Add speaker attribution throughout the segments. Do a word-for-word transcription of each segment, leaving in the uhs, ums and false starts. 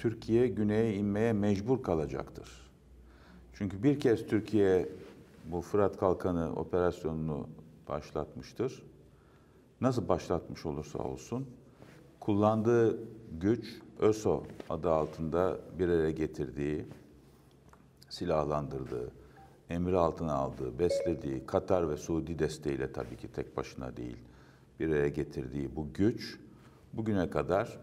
Speaker 1: Türkiye güneye inmeye mecbur kalacaktır. Çünkü bir kez Türkiye bu Fırat Kalkanı operasyonunu başlatmıştır. Nasıl başlatmış olursa olsun, kullandığı güç, ÖSO adı altında bir araya getirdiği, silahlandırdığı, emri altına aldığı, beslediği, Katar ve Suudi desteğiyle tabii ki tek başına değil, bir araya getirdiği bu güç, bugüne kadar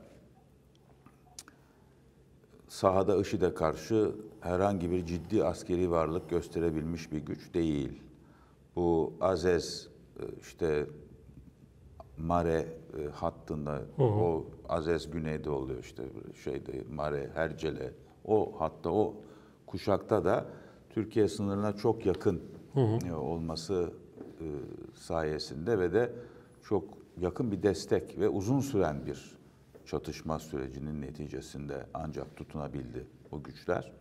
Speaker 1: sahada IŞİD'e karşı herhangi bir ciddi askeri varlık gösterebilmiş bir güç değil. Bu Azez, işte Mare hattında, hı hı. O Azez güneyde oluyor işte şeyde Mare, Hercele, o hatta o kuşakta da Türkiye sınırına çok yakın hı hı. olması sayesinde ve de çok yakın bir destek ve uzun süren bir çatışma sürecinin neticesinde ancak tutunabildi o güçler.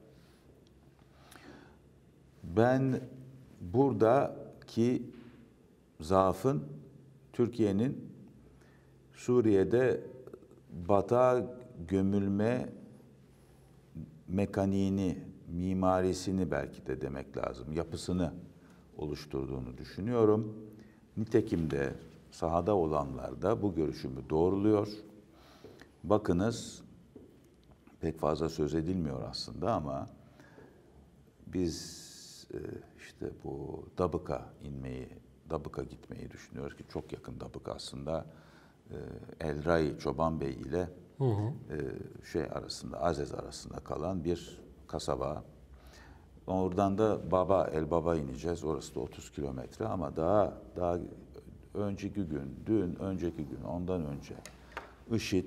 Speaker 1: Ben buradaki zaafın Türkiye'nin Suriye'de batağa gömülme mekaniğini, mimarisini belki de demek lazım, yapısını oluşturduğunu düşünüyorum. Nitekim de sahada olanlar da bu görüşümü doğruluyor. Bakınız, pek fazla söz edilmiyor aslında ama biz işte bu Dabık'a inmeyi, Dabık'a gitmeyi düşünüyoruz ki çok yakın Dabık aslında El Ray Çoban Bey ile hı hı. şey arasında, Azez arasında kalan bir kasaba. Oradan da Baba, El Baba ineceğiz. Orası da otuz kilometre ama daha daha önceki gün, dün, önceki gün, ondan önce IŞİD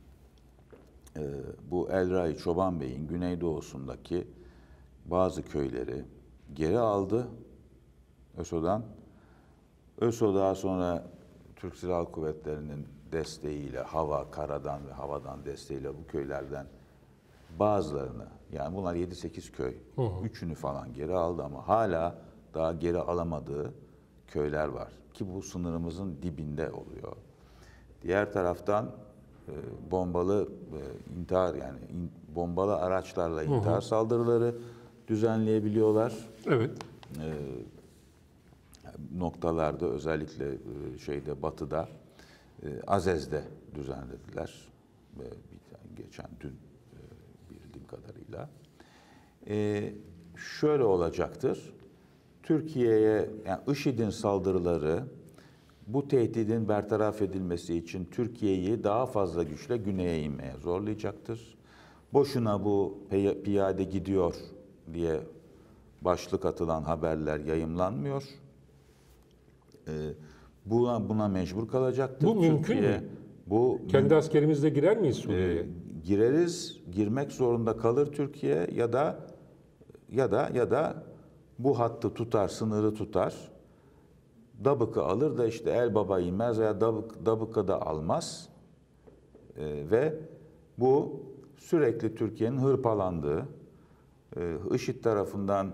Speaker 1: bu El Ray Çoban Bey'in güneydoğusundaki bazı köyleri geri aldı ÖSO'dan. ÖSO daha sonra Türk Silahlı Kuvvetleri'nin desteğiyle, hava, karadan ve havadan desteğiyle bu köylerden bazılarını, yani bunlar yedi sekiz köy, hı hı. üçünü falan geri aldı ama hala daha geri alamadığı köyler var. Ki bu sınırımızın dibinde oluyor. Diğer taraftan e, bombalı e, intihar yani in, bombalı araçlarla intihar hı hı. saldırıları düzenleyebiliyorlar.
Speaker 2: Evet.
Speaker 1: E, noktalarda özellikle e, şeyde batıda e, Azez'de düzenlediler. E, bir, geçen dün e, bildiğim kadarıyla. E, şöyle olacaktır. Türkiye'ye yani IŞİD'in saldırıları bu tehdidin bertaraf edilmesi için Türkiye'yi daha fazla güçle güneye inmeye zorlayacaktır. Boşuna bu piyade gidiyor diye başlık atılan haberler yayımlanmıyor. Ee, buna, buna mecbur kalacaktır.
Speaker 2: Bu mümkün
Speaker 1: Türkiye,
Speaker 2: mü?
Speaker 1: Bu
Speaker 2: Kendi askerimizle girer miyiz Suriye'ye?
Speaker 1: E, gireriz, girmek zorunda kalır Türkiye ya da ya da ya da bu hattı tutar, sınırı tutar. Dabık'ı alır da işte El Baba inmez veya Dabık, Dabık'ı da almaz. E, ve bu sürekli Türkiye'nin hırpalandığı, e, IŞİD tarafından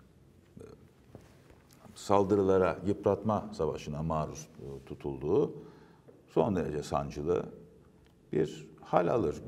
Speaker 1: saldırılara, yıpratma savaşına maruz tutulduğu son derece sancılı bir hal alır.